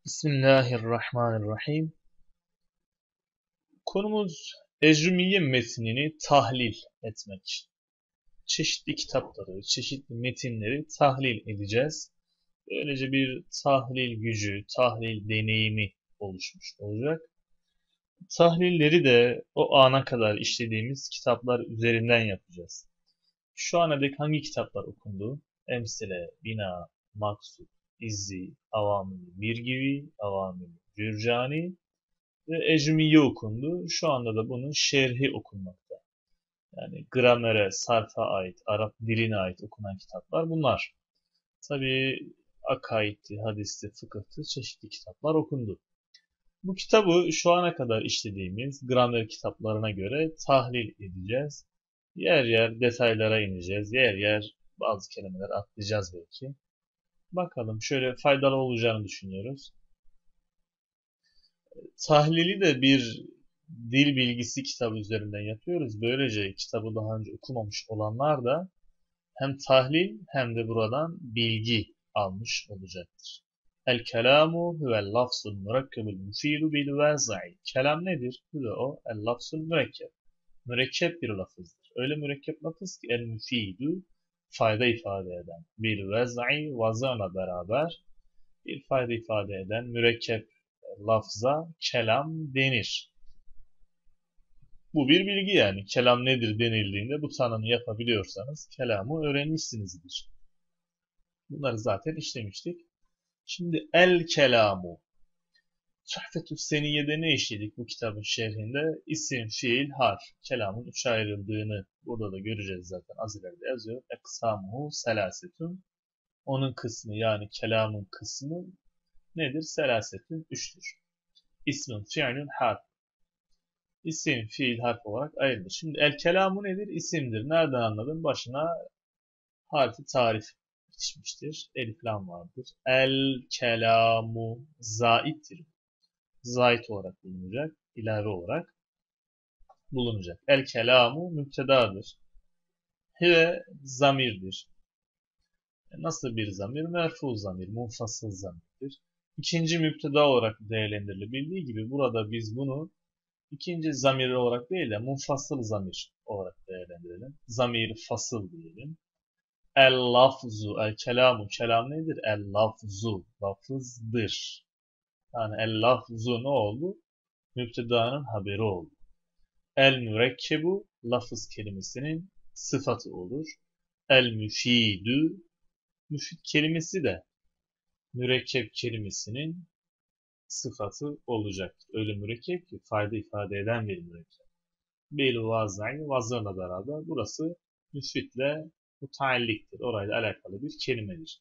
Bismillahirrahmanirrahim. Konumuz Ecrumiye metnini tahlil etmek. Çeşitli kitapları, çeşitli metinleri tahlil edeceğiz. Böylece bir tahlil gücü, tahlil deneyimi oluşmuş olacak. Tahlilleri de o ana kadar işlediğimiz kitaplar üzerinden yapacağız. Şu ana dek hangi kitaplar okundu? Emsile, Bina, Maksut, İzzi, Avamil Birgivi, Avamil Cürcani ve Ecrumiye okundu. Şu anda da bunun şerhi okunmakta. Yani gramere, sarfa ait, Arap diline ait okunan kitaplar bunlar. Tabii akaidti, hadisti, fıkıhtı çeşitli kitaplar okundu. Bu kitabı şu ana kadar işlediğimiz gramer kitaplarına göre tahlil edeceğiz. Yer yer detaylara ineceğiz. Yer yer bazı kelimeler atlayacağız belki. Bakalım şöyle faydalı olacağını düşünüyoruz. Tahlili de bir dil bilgisi kitabı üzerinden yapıyoruz. Böylece kitabı daha önce okumamış olanlar da hem tahlil hem de buradan bilgi almış olacaktır. El kelamu huvel lafzul mürekkebul müfidu bil vaza'i. Kelam nedir? Bu da o. El lafzul mürekkeb. Mürekkep bir lafızdır. Öyle mürekkep lafız ki el müfidu fayda ifade eden. Bil vaza'i vazana beraber bir fayda ifade eden mürekkep lafza kelam denir. Bu bir bilgi yani. Kelam nedir denildiğinde bu tanımı yapabiliyorsanız kelamı öğrenmişsinizdir. Bunları zaten işlemiştik. Şimdi el kelamu. Tuhfetü Seniyye'de ne işledik bu kitabın şerhinde? İsim, fiil, harf. Kelamın üçe ayrıldığını burada da göreceğiz zaten. Az ileride yazıyor. Eksamuhu selasetun. Onun kısmı yani kelamın kısmı nedir? Selasetun üçtür. İsmin, fiilün, harf. İsim, fiil, harf olarak ayrılır. Şimdi el kelamu nedir? İsimdir. Nereden anladın? Başına harfi tarif yetişmiştir. Elif lam vardır. El kelamu zaittir. Zait olarak bulunacak. İlave olarak bulunacak. El kelamu müptedadır. Hive zamirdir. Nasıl bir zamir? Merfu zamir, munfasıl zamirdir. İkinci müpteda olarak değerlendirilebildiği gibi burada biz bunu ikinci zamir olarak değil de munfasıl zamir olarak değerlendirelim. Zamir fasıl diyelim. El lafzu, el kelamu, kelam nedir? El lafzu, lafızdır. Yani el lafzu ne oldu? Müptedanın haberi oldu. El mürekkebu, lafız kelimesinin sıfatı olur. El müfidü, müfid kelimesi de mürekkep kelimesinin sıfatı olacaktır. Öyle mürekkep ki fayda ifade eden bir mürekkep. Bil vazai, vazlarla beraber burası müsfitle mutaalliktir. Orayla alakalı bir kelimedir.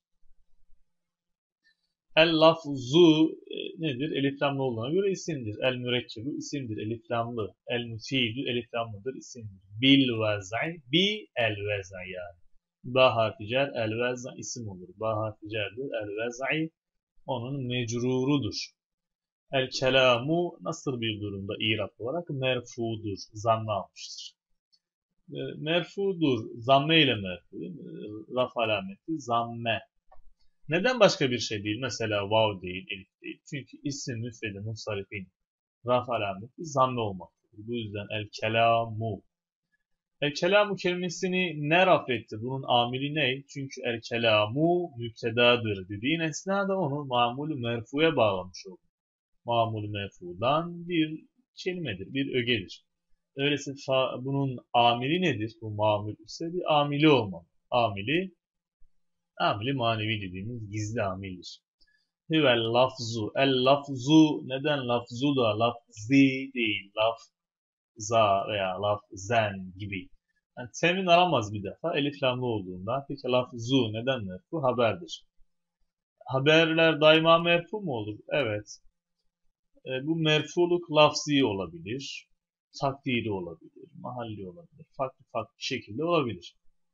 El lafzu nedir? Eliflamlı olduğuna göre isimdir. El mürekkebu isimdir. Eliflamlı. El müfidü eliflamlıdır. İsimdir. Bil vazai, bi el vazai yani. Ba harfi cer, el vazai isim olur. Ba harfi cerdir. El vazai onun mecrurudur. El kelamu nasıl bir durumda İrab olarak? Merfudur. Zamme almıştır. Merfudur. Zamme ile merfu değil mi? Raf alameti zamme. Neden başka bir şey değil? Mesela vav değil, elif değil. Çünkü isim müfredi munsarifin raf alameti zamme olmaktadır. Bu yüzden el kelamu. El kelamu kelimesini ne raf etti? Bunun amili ne? Çünkü el kelamu müptedadır dediğin esnada onu mamulü merfuya bağlamış oldu. Mamulü merfudan bir kelimedir, bir ögedir. Öyleyse bunun amili nedir? Bu mamul ise bir amili olmalı. Amili manevi dediğimiz gizli amildir. Hivel lafzu. El lafzu neden lafzu da lafzi değil lafza veya lafzen gibi. Yani temin alamaz bir defa elif lamlı olduğunda. Peki lafzu neden merfu? Haberdir. Haberler daima merfu mu olur? Evet. Bu merfuluk lafzi olabilir. Takdiri olabilir. Mahalli olabilir. Farklı farklı şekilde olabilir.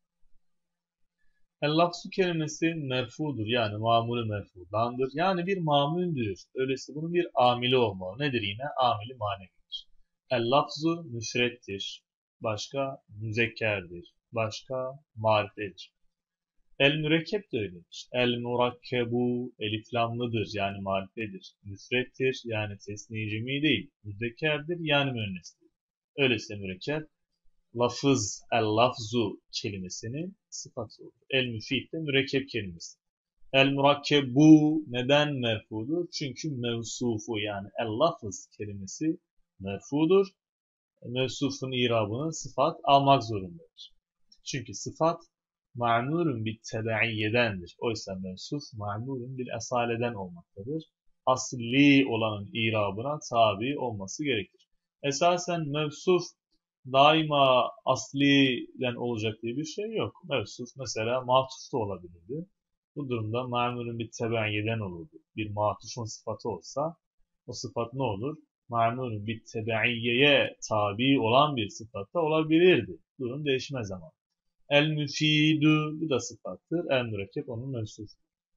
El-lafzu kelimesi merfudur. Yani mamulü merfudandır. Yani bir mamuldür. Öyleyse bunun bir amili olmalı. Nedir yine? Amili manevidir. El-lafzu müfrettir. Başka müzekkerdir. Başka marifedir. El mürekkep de öyledir. El murakkebu eliflamlıdır yani marifedir. Müfrettir yani tesni cemi değil. Müzekkerdir yani müennestir. Öyleyse mürekkep lafız, el lafzu kelimesinin sıfatı olur. El müfid de mürekkep kelimesi. El murakkebu neden merfudur? Çünkü mevsufu yani el lafız kelimesi merfudur. Mevsufun irabını sıfat almak zorundadır. Çünkü sıfat ma'murun bil tebeiyyedendir. Oysa mevsuf ma'murun bil esaleden olmaktadır. Asli olanın irabına tabi olması gerekir. Esasen mevsuf daima asliden olacak diye bir şey yok. Mevsuf mesela matuf da olabilirdi. Bu durumda ma'murun bil tebeiyyen olurdu. Bir matufun sıfatı olsa o sıfat ne olur? Ma'murun bil tebeiyyeye tabi olan bir sıfat da olabilirdi. Durum değişmez ama. El müfidu bu da sıfattır. El mürekkep onun mevsufu.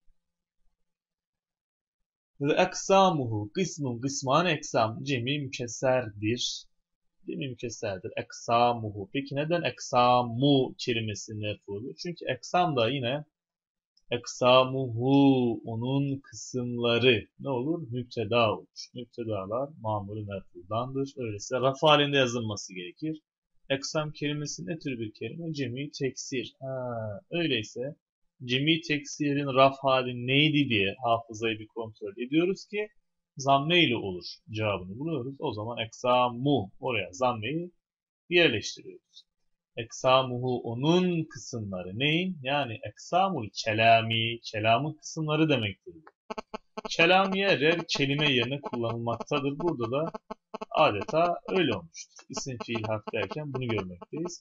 Ve eksamuhu kısmun kısman eksam cemi mükesserdir. Cemi mükesserdir. Eksamuhu. Peki neden eksamu kelimesi merfudur? Çünkü eksam da yine eksamuhu onun kısımları ne olur? Müpteda olur. Müptedalar mamuru merfudandır. Öyleyse raf halinde yazılması gerekir. Eksam kelimesi ne tür bir kelime? Cemi teksir. Öyleyse cemi teksirin raf hali neydi diye hafızayı bir kontrol ediyoruz ki zamme ile olur cevabını buluyoruz. O zaman eksamu oraya zammeyi yerleştiriyoruz. Eksamuhu onun kısımları neyin? Yani eksamul kelami, kelamın kısımları demektir. Kelam yer kelime yerine kullanılmaktadır. Burada da adeta öyle olmuştur. İsim, fiil, harf derken bunu görmekteyiz.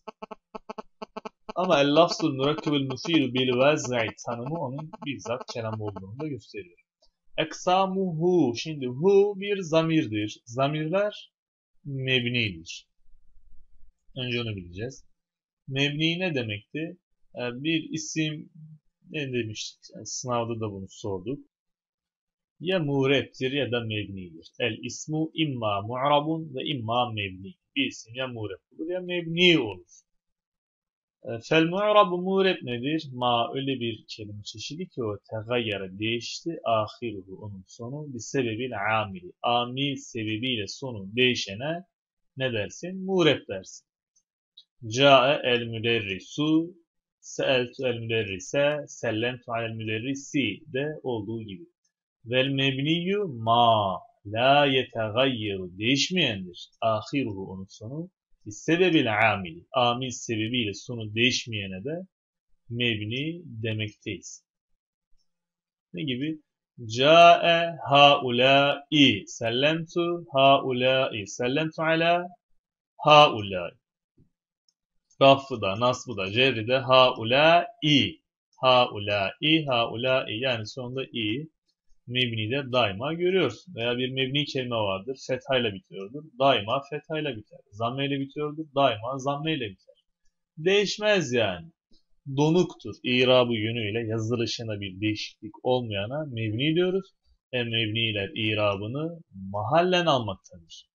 Ama el lafzul mürekkebül müfilu bil vez'i tanımı onun bizzat kelam olduğunu da gösteriyor. Eksamuhu, şimdi hu bir zamirdir. Zamirler mebnidir. Önce onu bileceğiz. Mebni ne demekti? Bir isim ne demiştik? Yani sınavda da bunu sorduk. Ya mureptir ya da mebnidir. El ismu imma mu'rabun ve imma mebni. Bir isim ya murep olur ya mebni olur. Fel mu'rabu murep nedir? Ma öyle bir kelime çeşidi ki o tegayyara değişti. Ahiruhu onun sonu bir sebebil amili. Amil sebebiyle sonu değişene ne dersin? Murep dersin. Ca'e el müderrisu seeltu el müderrise sellemtu alel müderrisi de olduğu gibi. Vel mebniyyu ma la yetegayyeru değişmeyendir. Ahiruhu onun sonu. Sebebil amili. Amil sebebiyle sonu değişmeyene de mebni demekteyiz. Ne gibi? Ca'e haulâi sellemtu haulâi sellemtu ala haulâi. Rafı da, nasbı da, cerri de haulâi. Haulâi, haulâi yani sonunda i. Mebni'de daima görüyorsun. Veya bir mebni kelime vardır. Fethayla bitiyordur. Daima fethayla biter. Zammeyle bitiyordur. Daima zammeyle biter. Değişmez yani. Donuktur. İrabı yönüyle yazılışına bir değişiklik olmayana mebni diyoruz. Mebniler irabını mahallen almaktadır.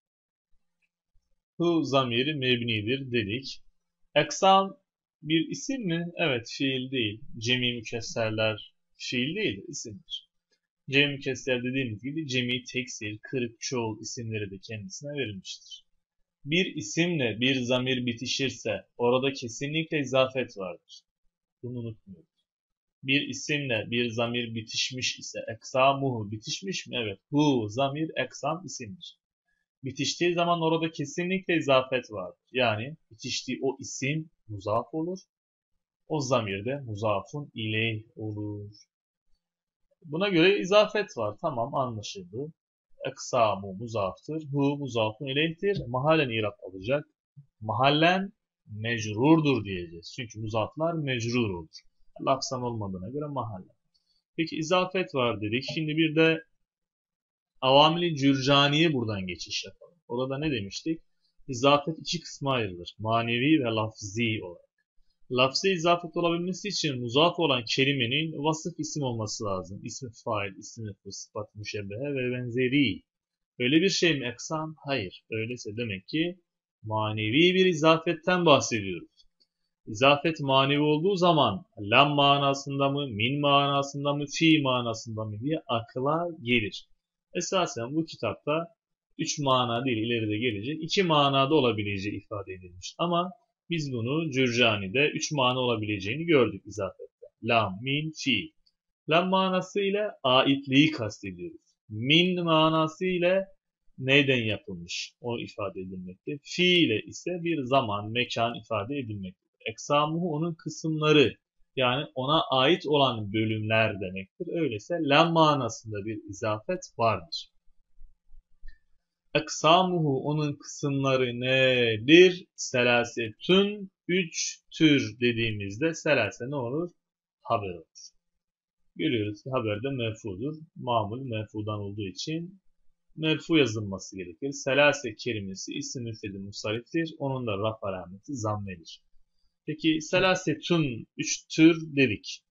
Hu zamiri mebnidir dedik. Eksam bir isim mi? Evet, fiil değil. Cemi mükesserler fiil değil, isimdir. Cemi mükesser dediğimiz gibi cemi, teksir, kırık, çoğul isimleri de kendisine verilmiştir. Bir isimle bir zamir bitişirse orada kesinlikle izafet vardır. Bunu unutmuyoruz. Bir isimle bir zamir bitişmiş ise eksamuhu bitişmiş mi? Evet. Hu zamir eksam isimdir. Bitiştiği zaman orada kesinlikle izafet vardır. Yani bitiştiği o isim muzaf olur. O zamir de muzafun ileyh olur. Buna göre izafet var. Tamam anlaşıldı. Eksamu muzaftır. Hu muzafun ileyhtir. Mahallen irab alacak. Mahallen mecrurdur diyeceğiz. Çünkü muzaflar mecrur olur. Laksan olmadığına göre mahallen. Peki izafet var dedik. Şimdi bir de avamili cürcaniye buradan geçiş yapalım. Orada ne demiştik? İzafet iki kısma ayrılır. Manevi ve lafzi olarak. Lafzi izafet olabilmesi için muzaf olan kelimenin vasıf isim olması lazım. İsmi fail, ismi mef'ul, sıfat müşebbehe ve benzeri. Öyle bir şey mi eksan? Hayır. Öyleyse demek ki manevi bir izafetten bahsediyoruz. İzafet manevi olduğu zaman lam manasında mı, min manasında mı, fi manasında mı diye akla gelir. Esasen bu kitapta 3 mana değil, ileride gelecek 2 manada olabileceği ifade edilmiş. Ama biz bunu Cürcani'de 3 mana olabileceğini gördük izafette. Lam, min, fi. Lam manası ile aitliği kastediyoruz. Min manası ile neyden yapılmış o ifade edilmekte. Fi ile ise bir zaman, mekan ifade edilmekte. Eksamuhu onun kısımları, yani ona ait olan bölümler demektir. Öyleyse lam manasında bir izafet vardır. Eksamuhu onun kısımları nedir? Selasetün, 3 tür dediğimizde selase ne olur? Haber olur. Görüyoruz ki haberde merfudur. Mamul merfudan olduğu için merfu yazılması gerekir. Selase kelimesi isim müfredi musariftir. Onun da raf alameti zammedir. Peki selasetun 3 tür dedik.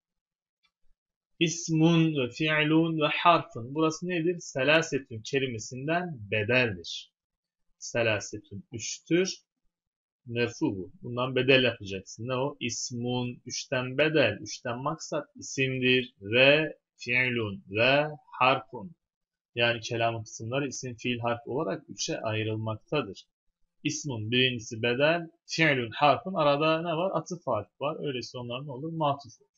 İsmun ve fi'lun ve harfun. Burası nedir? Selasetun kelimesinden bedeldir. Selasetun 3 tür. Merfu bu. Bundan bedel yapacaksın. Ne o? İsmun 3'ten bedel. 3'ten maksat isimdir. Ve fi'lun ve harfun. Yani kelamın kısımları isim, fiil, harf olarak 3'e ayrılmaktadır. İsmun birincisi bedel, fiilün, harfın arada ne var? Atıf harfi var. Öyleyse onlar ne olur? Matuf olur.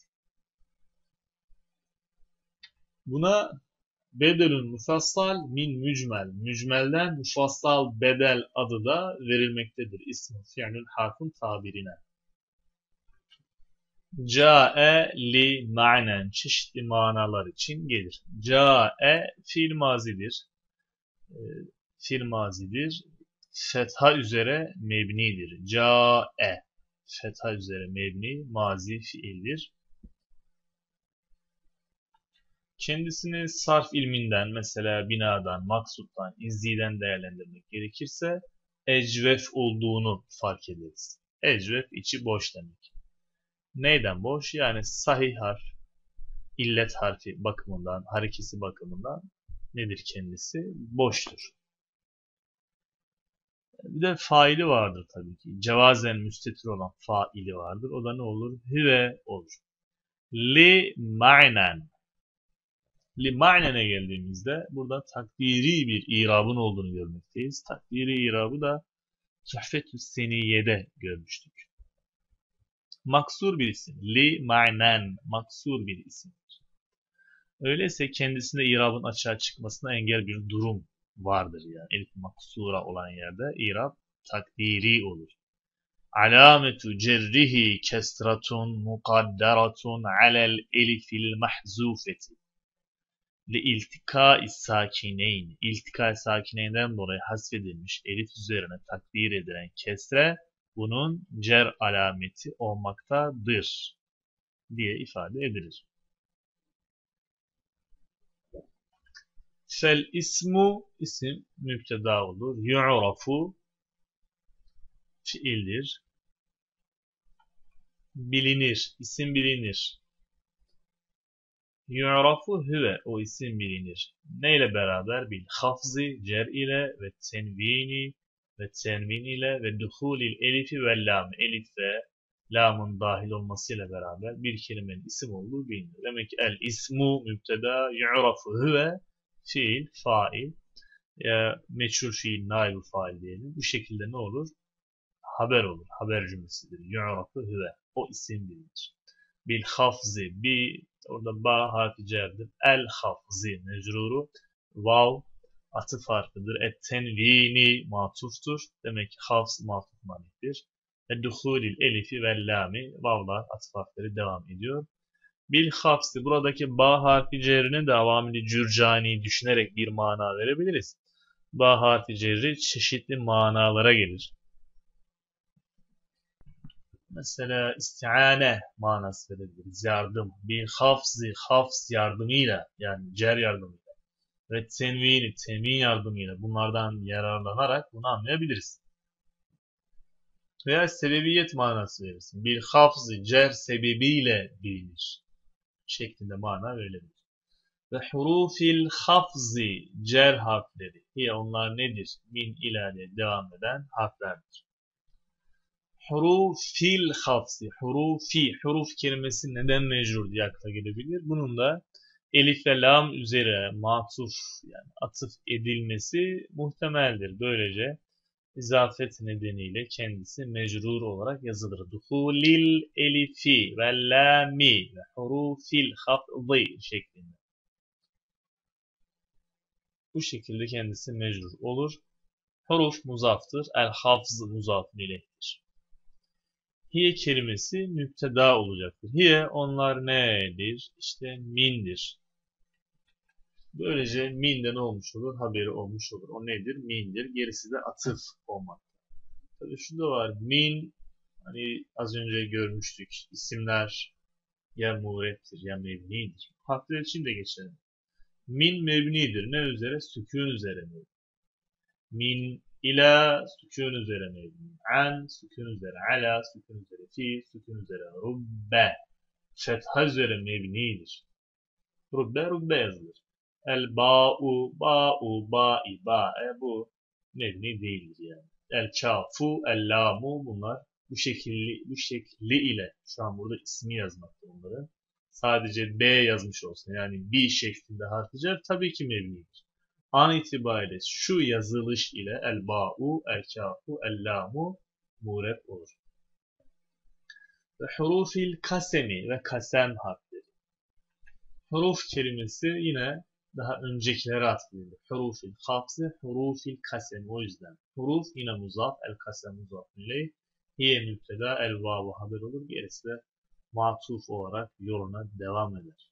Buna bedelün mufassal min mücmel. Mücmelden mufassal bedel adı da verilmektedir. İsmun, fiilün, harfın tabirine. Câe li ma'nen. Çeşitli manalar için gelir. Câe fiil mazidir. Fiil mazidir. Fetha üzere mebnidir. Câe. Fetha üzere mebni, mazi fiildir. Kendisini sarf ilminden, mesela binadan, maksuttan, izziden değerlendirmek gerekirse ecvef olduğunu fark ederiz. Ecvef içi boş demek. Neyden boş? Yani sahih harf, illet harfi bakımından, harekesi bakımından nedir kendisi? Boştur. Bir de faili vardır tabii ki. Cevazen müstetir olan faili vardır. O da ne olur? Hüve olur. Li ma'nen. Li ma'nene geldiğimizde burada takdiri bir irabın olduğunu görmekteyiz. Takdiri irabı da Tuhfetü Seniyye'de görmüştük. Maksur bir isim. Li ma'nen. Maksur bir isim. Öyleyse kendisinde irabın açığa çıkmasına engel bir durum vardır yani. Elif maksura olan yerde irab takdiri olur. Alametu cerrihi kesratun mukadderatun alel elifil mahzufeti. Li iltikai sakineyn. İltikai sakineyn'den dolayı hasfedilmiş elif üzerine takdir edilen kesre bunun cer alameti olmaktadır diye ifade edilir. Fel ismu isim müpteda olur. Yu'rafu fiildir. Bilinir, isim bilinir. Yu'rafu hüve, o isim bilinir. Neyle beraber? Bil hafzi, cer ile ve tenvini ve tenvin ile ve duhulil elifi ve lam. Elif ve lamın dahil olmasıyla beraber bir kelimenin isim olduğu bilinir. Demek ki el ismu müpteda, yu'rafu hüve fiil, fail. Meçhul fiil, naib fail diyelim. Bu şekilde ne olur? Haber olur. Haber cümlesidir. Yu'rafu hüve. O isim bilinir. Bil hafzi. Orada ba harfi cerdir. El hafzi mecruru. Vav atıf harfidir. Et tenvini matuftur. Demek ki hafz matuf maniktir. Duhulil elifi ve lami. Vavlar atıf harfleri devam ediyor. Bil hafzi. Buradaki ba harfi cerrine de avamili cürcani düşünerek bir mana verebiliriz. Ba harfi cerri çeşitli manalara gelir. Mesela isti'ane manası verebiliriz. Yardım. Bir hafzi, hafz yardımıyla, yani cer yardımıyla ve tenvini, temin yardımıyla bunlardan yararlanarak bunu anlayabiliriz. Veya sebebiyet manası verirsin. Bir hafzi, cer sebebiyle bilinir şeklinde mana verilebilir. Ve hurufil hafzi, cer harfleri. Onlar nedir? Min ilale devam eden harflerdir. Hurufil hafsi. Huruf kelimesi neden mecrur diye akla gelebilir. Bunun da elif ve lam üzere matuf yani atıf edilmesi muhtemeldir. Böylece izafet nedeniyle kendisi mecrur olarak yazılır. Duhulil elifi ve lami ve hurufil hafzi şeklinde. Bu şekilde kendisi mecrur olur. Huruf muzaftır. El-hafz muzaf ileyhtir. Hiye kelimesi müpteda olacaktır. Hiye onlar nedir? İşte mindir. Böylece minde ne olmuş olur? Haberi olmuş olur. O nedir? Mindir. Gerisi de atıf olmak. Tabii şu da var. Min hani az önce görmüştük. İsimler ya muğrettir ya mebnidir. Harfler için de geçelim. Min mebnidir. Ne üzere? Sükun üzere mebni. Min ila sükun üzere mebni. An sükun üzere. Ala sükun üzere. Fi sükun üzere. Rubbe fetha üzere mebnidir. Rubbe yazılır. El ba'u ba'i ba'e bu mebni değildir yani. El kafu el lamu bunlar bu şekli ile şu an burada ismi yazmakta onları. Sadece B yazmış olsun yani bir şeklinde harfler tabii ki mebnidir. An itibariyle şu yazılış ile el ba'u el kafu el lamu mureb olur. Ve hurufil kasemi ve kasem harfleri. Huruf kelimesi yine daha öncekilere atfedilir. Hurufil hafsı, hurufil kasem o yüzden. Huruf yine muzaf, el kasem muzaf ileyh. Hiye müpteda, el vavu haber olur. Gerisi de matuf olarak yoluna devam eder.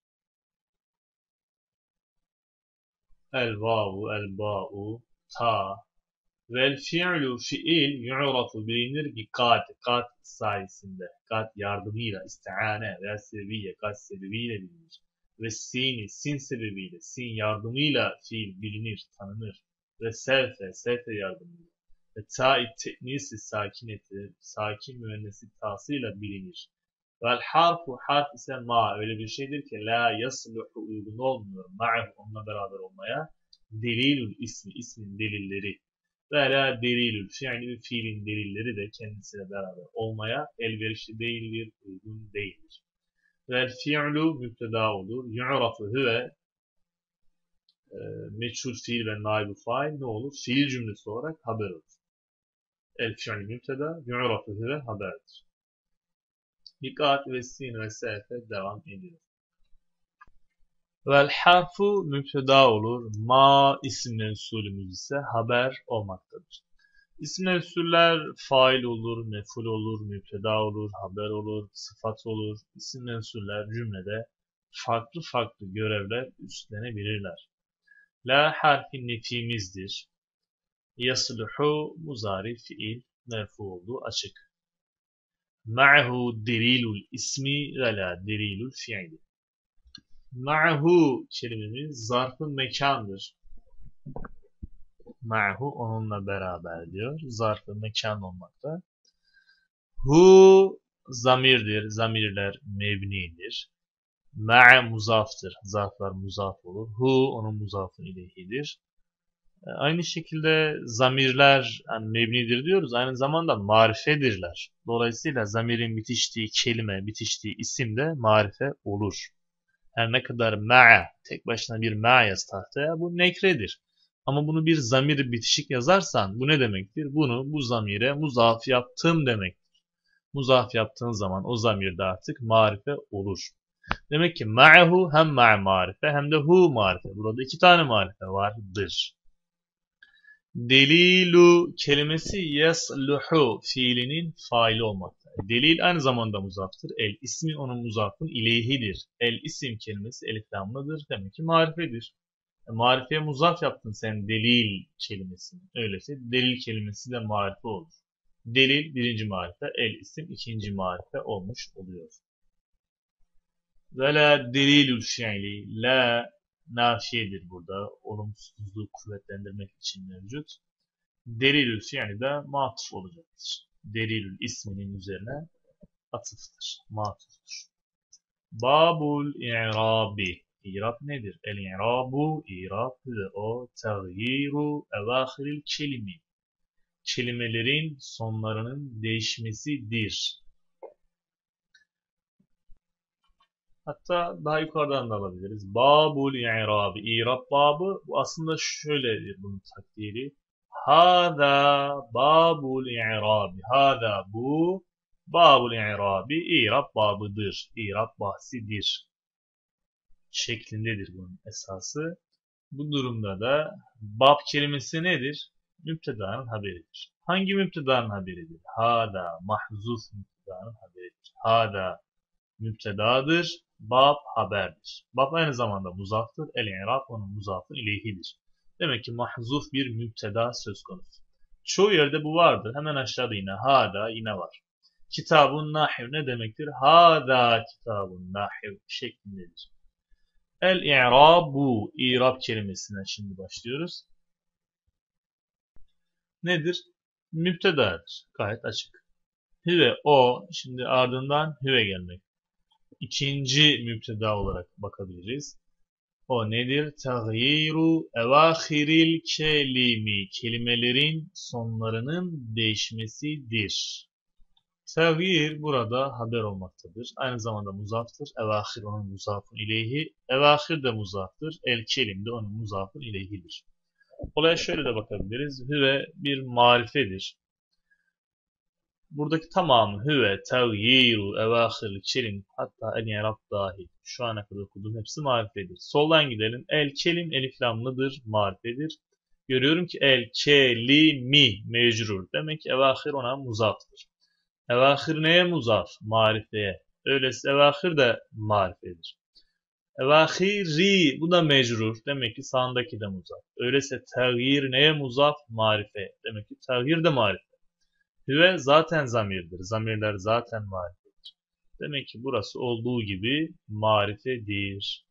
El vavu, el ba'u, ta. Vel fi'lu fi'il yu'rafu bilinir bi kad sayesinde. Kad yardımıyla, isti'ane veya sebebiyle, kad sebebiyle bilinir. Ve sin sebebiyle, sin yardımıyla fiil bilinir, tanınır. Ve sefe yardımıyla. Ve ta'i te'nisi sakin müennesi tasıyla bilinir. Vel harf ise ma öyle bir şeydir ki la yasluhu uygun olmuyor ma'hu onunla beraber olmaya. Delilül ismin delilleri. Ve la delilül fiilin delilleri de kendisiyle beraber olmaya elverişli değildir, uygun değildir. Vel fi'lu müpteda olur. Yu'rafu huve meçhul fiil ve naibu fail ne olur? Fiil cümlesi olarak haber olur. El fi'l müpteda, yu'rafu huve haberdir. Dikkat ve sin ve sefe devam ediyor. Vel harfu müpteda olur. Ma isim mensulümüz ise haber olmaktadır. İsim mensuller fail olur, mef'ul olur, müpteda olur, haber olur, sıfat olur. İsim mensuller cümlede farklı görevler üstlenebilirler. La harfi nefimizdir. Yasluhu muzari fiil merfu olduğu açık. Ma'hu delilul ismi ve la delilul fiili. Ma'hu kelimemiz zarf-ı mekandır. Ma'hu onunla beraber diyor. Zarf-ı mekan olmakta. Hu zamirdir. Zamirler mebnidir. Ma'a muzaftır. Zarflar muzaf olur. Hu onun muzafın ileyhidir. Aynı şekilde zamirler yani mebnidir diyoruz. Aynı zamanda marifedirler. Dolayısıyla zamirin bitiştiği kelime, bitiştiği isim de marife olur. Her ne kadar ma'a tek başına bir ma'a yaz tahtaya bu nekredir. Ama bunu bir zamir bitişik yazarsan bu ne demektir? Bunu bu zamire muzaf yaptım demektir. Muzaf yaptığın zaman o zamirde artık marife olur. Demek ki ma'hu hem ma'a marife hem de hu marife. Burada iki tane marife vardır. Delilu kelimesi yasluhu fiilinin faili olmakta. Delil aynı zamanda muzaftır. El ismi onun muzafın ileyhidir. El isim kelimesi elif lamlıdır. Demek ki marifedir. Marifeye muzaf yaptın sen delil kelimesini. Öyleyse delil kelimesi de marife olur. Delil birinci marife, el isim ikinci marife olmuş oluyor. Ve la delilül fiili. La nafiyedir burada. Olumsuzluğu kuvvetlendirmek için mevcut. Delilül fiili de matuf olacaktır. Delilül isminin üzerine atıftır. Matuftur. Babul i'rabi. İrab nedir? El-i'rabu, irab ve o tagyiru evâhiril kelimi. kelimelerin sonlarının değişmesidir. Hatta daha yukarıdan da alabiliriz. Babul i'rabi. İrab babı bu aslında şöyledir bunun takdiri. Hâzâ babul i'rabi. Hâzâ bu babul i'rabi. İrab babıdır. İrab bahsidir. Şeklindedir bunun esası. Bu durumda da bab kelimesi nedir? Müptedanın haberidir. Hangi müptedanın haberidir? Hâzâ mahzuf müptedanın haberidir. Hâzâ müptedadır. Bab haberdir. Bab aynı zamanda muzaftır. El-i'rab onun muzafın ileyhidir. Demek ki mahzuf bir müpteda söz konusu. Çoğu yerde bu vardır. Hemen aşağıda yine hâdâ yine var. Kitabun nahiv ne demektir? Hâdâ kitabun nahiv şeklindedir. El-i'rabu i'rab kelimesine şimdi başlıyoruz. Nedir? Müptedadır. Gayet açık. Hüve o şimdi ardından hüve gelmek. İkinci müpteda olarak bakabiliriz. O nedir? Tagyiru evâhiril kelimi. Kelimelerin sonlarının değişmesidir. Tagyir burada haber olmaktadır. Aynı zamanda muzaftır. Evâhir onun muzafın ileyhi. Evâhir de muzaftır. El kelim de onun muzafın ileyhidir. Olaya şöyle de bakabiliriz. Hüve bir marifedir. Buradaki tamamı hüve, tevyiru, evâhirli, kelim, hatta el-i'rab dahil. Şu ana kadar okuduğum hepsi marifedir. Soldan gidelim. El-kelim eliflamlıdır, marifedir. Görüyorum ki el-kelimi mecrur. Demek ki evâhir ona muzaftır. Evâhir neye muzaf? Marifeye. Öyleyse evâhir de marifedir. Evâhiri bu da mecrur. Demek ki sağındaki de muzaf. Öyleyse tevyir neye muzaf? Marife. Demek ki tevyir de marife. Hüve zaten zamirdir. Zamirler zaten marifedir. Demek ki burası olduğu gibi marifedir.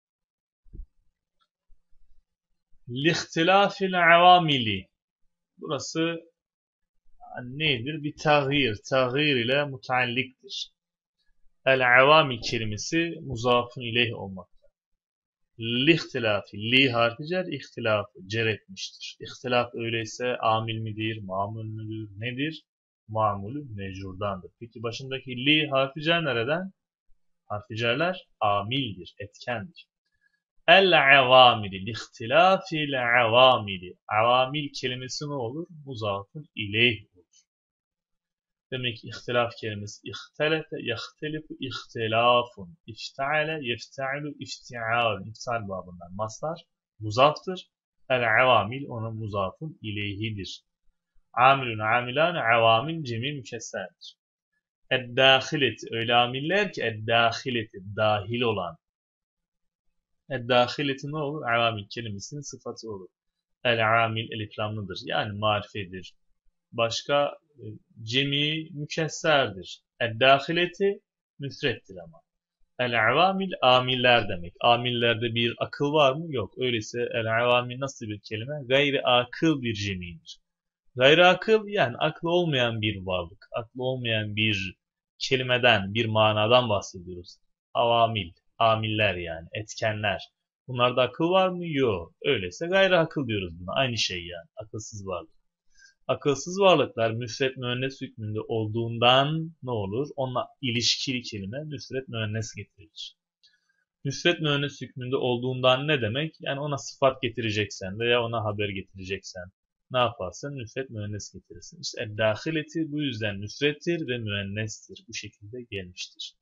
Lihtilafil avamili. Burası nedir? Bir tağyir. Tağyir ile mutalliktir. El-avamil kelimesi muzafın ileyh olmakta. Lihtilafi. Li harfi cer, ihtilafı cer etmiştir. İhtilaf öyleyse amil midir, mamul müdür, nedir? Mamulü mecrurdandır. Peki başındaki li harfi cer nereden? Harfi cerler amildir, etkendir. El-avamili, lihtilafil avamili. Avamil kelimesi ne olur? Muzafın ileyh olur. Demek ki ihtilaf kelimesi ihtelefe, yahtelifu, ihtilafun. İfteale, yeftealu, iftial. İftial babından mastar. Muzaftır. El-avamil onun muzafın ileyhidir. Amilun, amilan, avamil, cemi mükesserdir. Ed-dâhileti, öyle amiller ki ed-dâhileti, dahil olan. Ed-dâhileti ne olur? Avamil kelimesinin sıfatı olur. El-amil eliflamlıdır. Yani marifedir. Başka cemi mükesserdir. Ed-dâhileti müfrettir ama. El-avamil amiller demek. Amillerde bir akıl var mı? Yok. Öyleyse el-avamil nasıl bir kelime? Gayri akıl bir cemidir. Gayri akıl yani aklı olmayan bir varlık. Aklı olmayan bir kelimeden, bir manadan bahsediyoruz. Avamil, amiller yani, etkenler. Bunlarda akıl var mı? Yok. Öyleyse gayri akıl diyoruz buna. Aynı şey yani. Akılsız varlık. Akılsız varlıklar müfret müennes hükmünde olduğundan ne olur? Onunla ilişkili kelime müfret müennes getirilir. Müfret müennes hükmünde olduğundan ne demek? Yani ona sıfat getireceksen veya ona haber getireceksen ne yaparsın? Müfret müennes getirirsin. İşte ed-dâhileti bu yüzden müfrettir ve müennestir. Bu şekilde gelmiştir.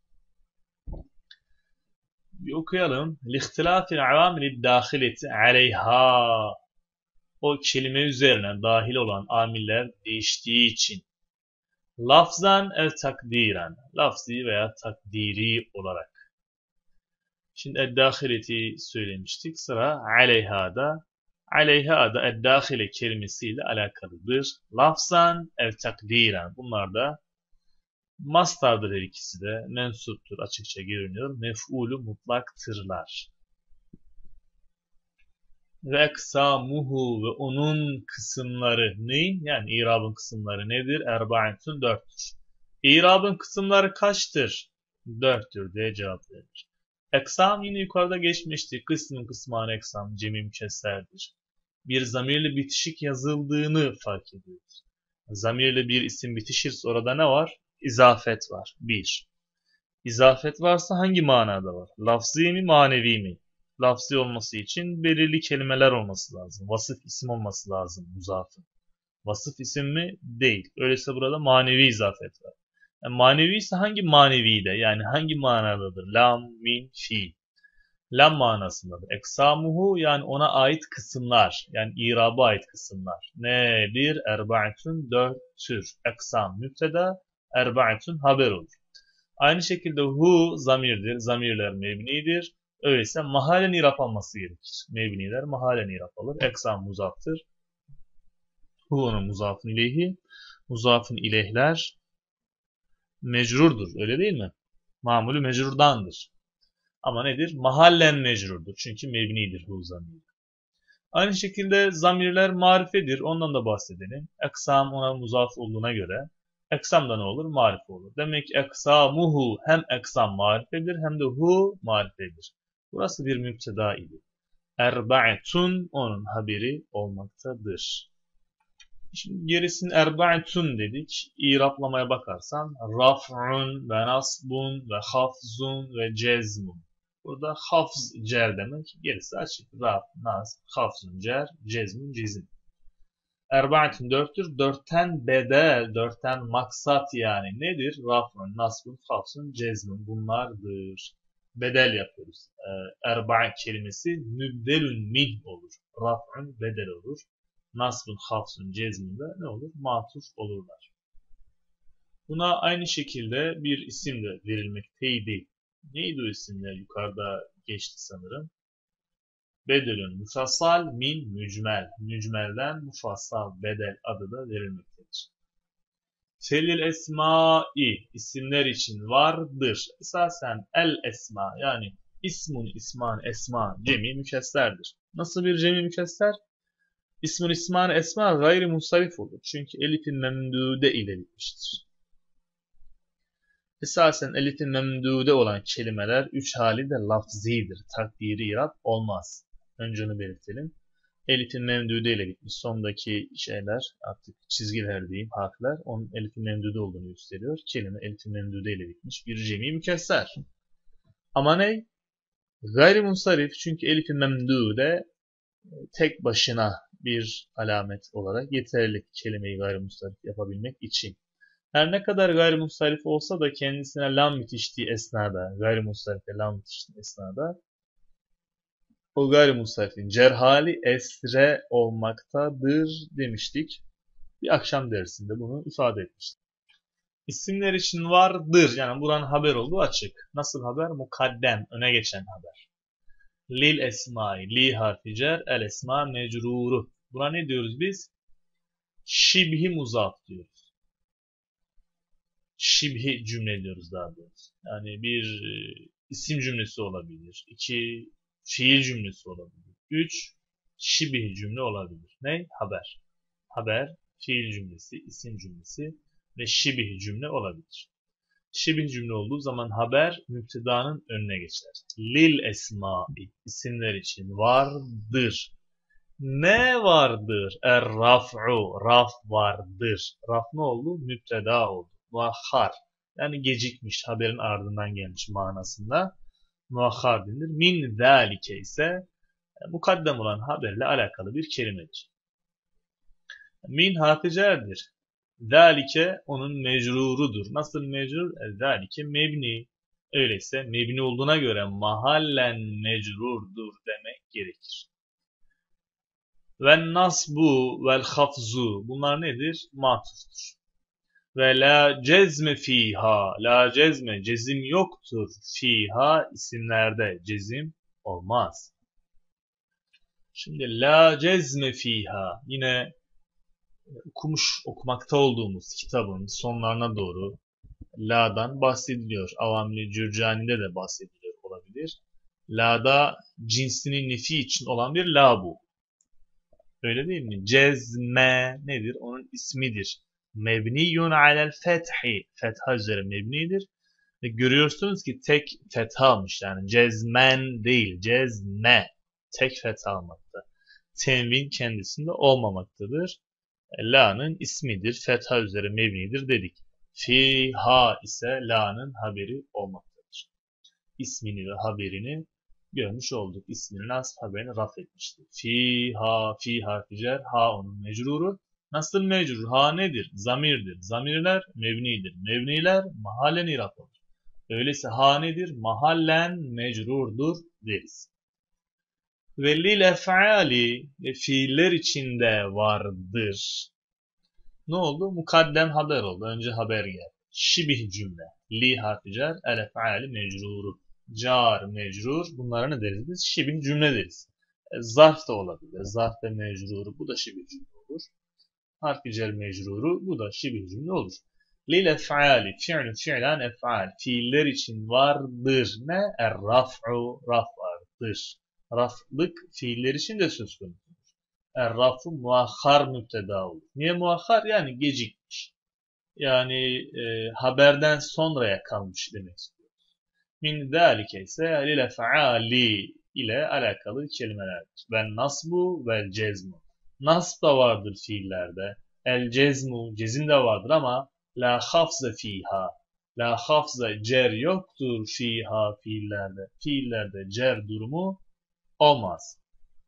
Bir okuyalım. Lihtilâfil avâmilid dâhileti aleyhâ. O kelime üzerine dahil olan amiller değiştiği için. Lafzan ev takdiren. Lafzi veya takdiri olarak. Şimdi ed-dâhileti söylemiştik. Sıra aleyhâda. Aleyhâda ed-dâhile kelimesiyle alakalıdır. Lafzan ev takdiren. Bunlar da mastardır her ikisi de. Mensuptur açıkça görünüyor. Mef'ulü mutlaktırlar. Ve eksamuhu ve onun kısımları ne? Yani İrab'ın kısımları nedir? Erba'atun 4'tür. İrab'ın kısımları kaçtır? 4'tür diye cevap verir. Eksam yine yukarıda geçmişti. Kısmın kısmane eksam cemi mükesserdir. Bir zamirli bitişik yazıldığını fark ediyoruz. Zamirle bir isim bitişirse orada ne var? İzafet var. Bir. İzafet varsa hangi manada var? Lafzi mi, manevi mi? Lafzi olması için belirli kelimeler olması lazım. Vasıf isim olması lazım muzafın. Vasıf isim mi? Değil. Öyleyse burada manevi izafet var. Yani manevi ise hangi manevide? Yani hangi manadadır? Lam, min, fi. Lam manasındadır. Eksamuhu yani ona ait kısımlar. Yani iraba ait kısımlar. Nedir? Erba'atun dört tür. Eksam müpteda, erba'atun haber olur. Aynı şekilde hu zamirdir. Zamirler mebnidir. Öyleyse mahallen irap alması gerekir. Mebniler mahallen irap alır. Eksam muzaftır. Hu onun muzafın ileyhi. Muzafın ileyhler mecrurdur. Öyle değil mi? Mamulü mecrurdandır. Ama nedir? Mahallen mecrurdur. Çünkü mebnidir hu zamiri. Aynı şekilde zamirler marifedir. Ondan da bahsedelim. Eksam ona muzaf olduğuna göre eksam da ne olur? Marife olur. Demek ki eksamuhu hem eksam marifedir hem de hu marifedir. Burası bir müpteda idi. Erba'etun onun haberi olmaktadır. Şimdi gerisini erba'etun dedik. İraplamaya bakarsan raf'un ve nasbun ve hafzun ve cezmun. Burada hafz cer demek. Gerisi açık. Raf, nas, hafzun cer, cezmun cezim. Erbaatün dörttür. Dörtten bedel, dörtten maksat yani nedir? Raf'un, nasbun, hafzun, cezmun bunlardır. Bedel yapıyoruz. Erbaat kelimesi mübdelün min olur. Raf'un bedel olur. Nasbun, hafzun, cezmun da ne olur? Matuf olurlar. Buna aynı şekilde bir isim de verilmekteydi. Neydi o isimler? Yukarıda geçti sanırım. Bedelün mufassal min mücmel. Mücmelden mufassal bedel adı da verilmektedir. Felil esmai isimler için vardır. Esasen el esma yani ismun isman esma cemi mükesserdir. Nasıl bir cemi mükesser? İsmun isman esma gayri munsarif olur. Çünkü elifin memdude ile bitmiştir. Esasen elifin memdude olan kelimeler üç hali de lafzidir. Takdiri irab olmaz. Önce onu belirtelim. Elifin memdude ile bitmiş. Sondaki şeyler artık çizgiler diyeyim harfler. Onun elifin memdude olduğunu gösteriyor. Kelime elifin memdude ile bitmiş. Bir cemi mükesser. Ama ne? Gayrimunsarif çünkü elifin memdude tek başına bir alamet olarak yeterli kelimeyi gayrimunsarif yapabilmek için. Her ne kadar gayrimunsarif olsa da kendisine lam bitiştiği esnada, gayrimunsarife lam bitiştiği esnada o gayrimunsarifin cerhali esre olmaktadır demiştik. Bir akşam dersinde bunu ifade etmiştik. İsimler için vardır. Yani buranın haber olduğu açık. Nasıl haber? Mukaddem, öne geçen haber. Lil esmai, li harfi cer, el esma mecruru. Buna ne diyoruz biz? Şibhi muzaf diyoruz. Şibhi cümle diyoruz daha doğrusu. Yani bir isim cümlesi olabilir. İki fiil cümlesi olabilir. Üç şibhi cümle olabilir. Ne? Haber. Haber, fiil cümlesi, isim cümlesi ve şibhi cümle olabilir. Şibih cümle olduğu zaman haber müptedanın önüne geçer. Lil esma'i isimler için vardır. Ne vardır? Er-raf'u raf vardır. Raf ne oldu? Müpteda oldu. Muahhar yani gecikmiş haberin ardından gelmiş manasında muahhar denir. Min zâlike ise mukaddem olan haberle alakalı bir kelimedir. Min harficerdir. Zalike onun mecrurudur. Nasıl mecrur? Zalike mebni. Öyleyse mebni olduğuna göre mahallen mecrurdur demek gerekir. Ve nasbu vel hafzu bunlar nedir? Matuftur. Ve la cezme fiha. La cezme cezim yoktur. Fiha isimlerde cezim olmaz. Şimdi la cezme fiha yine okumakta olduğumuz kitabın sonlarına doğru la'dan bahsediliyor. Avamli Cürcani'de de bahsediliyor olabilir. La'da cinsinin nefi için olan bir la bu. Öyle değil mi? Cezme nedir? Onun ismidir. Mebniyun alel fethi. Fetha üzere mebnidir. Ve görüyorsunuz ki tek fetha almış. Yani cezmen değil. Cezme. Tek fetha almakta. Tenvin kendisinde olmamaktadır. La'nın ismidir. Fetha üzere mebnidir dedik. Fiha ise la'nın haberi olmaktadır. İsmini ve haberini görmüş olduk. İsmini nasb, haberini raf etmiştir. Fiha, fi harfi cer, ha onun mecruru. Nasıl mecrur? Ha nedir? Zamirdir. Zamirler mebnidir. Mebniler mahallen iraf olur. Öyleyse ha nedir? Mahallen mecrurdur deriz. Ve lil ef'ali fiiller içinde vardır. Ne oldu? Mukaddem haber oldu. Önce haber geldi. Şibih cümle. Li harfi cer, el ef'ali mecruru. Car, mecrur. Bunlara ne deriz biz? Şibih cümle deriz. Zarf da olabilir. Zarf ve mecruru. Bu da şibih cümle olur. Harfi cer mecruru. Bu da şibih cümle olur. Lil ef'ali. Fi'lü fi'len ef'al. Fiiller için vardır. Ne? Er-raf'u. Raf vardır. Raflık fiiller için de söz konusu. Er-rafu muahhar müpteda olur. Niye muahhar? Yani gecikmiş. Yani haberden sonraya kalmış demek istiyor. Min zâlike ise lil feali ile alakalı kelimelerdir. Ve nasbu vel cezmu. Nasb da vardır fiillerde. El cezmu, cezim de vardır ama la hafze fiha. La hafze cer yoktur fiha fiillerde. Fiillerde cer durumu olmaz.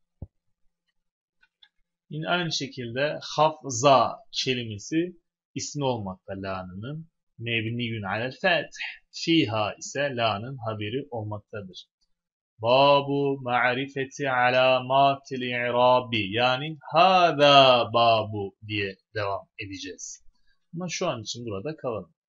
Yine aynı şekilde hafza kelimesi ismi olmakta la'nın. Mebniyün alel feth. Fiha ise la'nın haberi olmaktadır. Babu ma'rifeti alamatil i'rabi. Yani hâzâ babu diye devam edeceğiz. Ama şu an için burada kalalım.